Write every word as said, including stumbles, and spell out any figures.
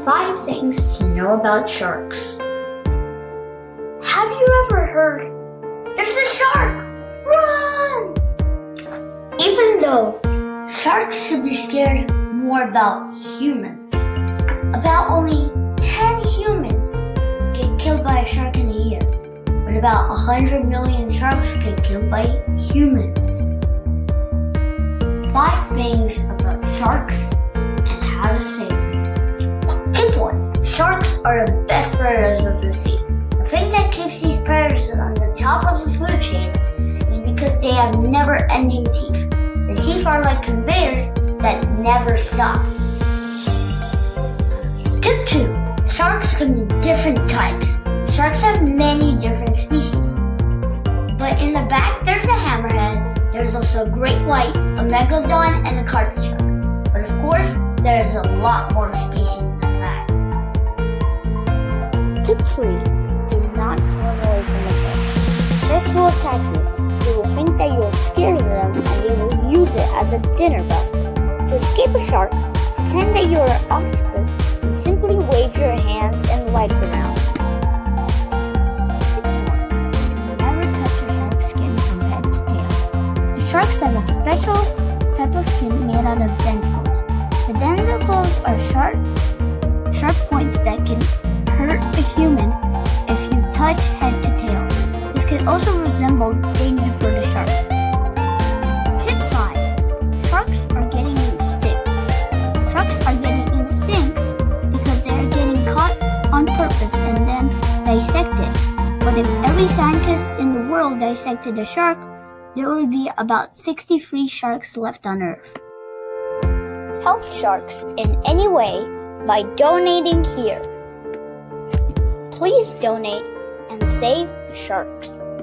Five things to know about sharks. Have you ever heard, "There's a shark! Run!" Even though sharks should be scared more about humans. About only ten humans get killed by a shark in a year, but about one hundred million sharks get killed by humans. Five things about sharks and how to save them. Tip one. Sharks are the best predators of the sea. The thing that keeps these predators on the top of the food chains is because they have never-ending teeth. The teeth are like conveyors that never stop. Tip two. Sharks can be different types. Sharks have many different species. But in the back, there's a hammerhead. There's also a great white, a megalodon, and a carpet shark. But of course, there's a lot more species than that. Tip three. Do not swim away from the shark. Sharks will attack you. They will think that you are scared of them and they will use it as a dinner bell. To escape a shark, pretend that you are an octopus and simply wave your hands and legs around. Tip four. Never touch a shark's skin from head to tail. The sharks have a special type of skin made out of denticles. The denticles are sharp, sharp points that can hurt a human if you touch head to tail. This can also resemble danger for the shark. Tip five. Sharks are getting extinct. Sharks are getting extinct because they are getting caught on purpose and then dissected. But if every scientist in the world dissected a shark, there would be about sixty free sharks left on Earth. Help sharks in any way by donating here. Please donate and save sharks.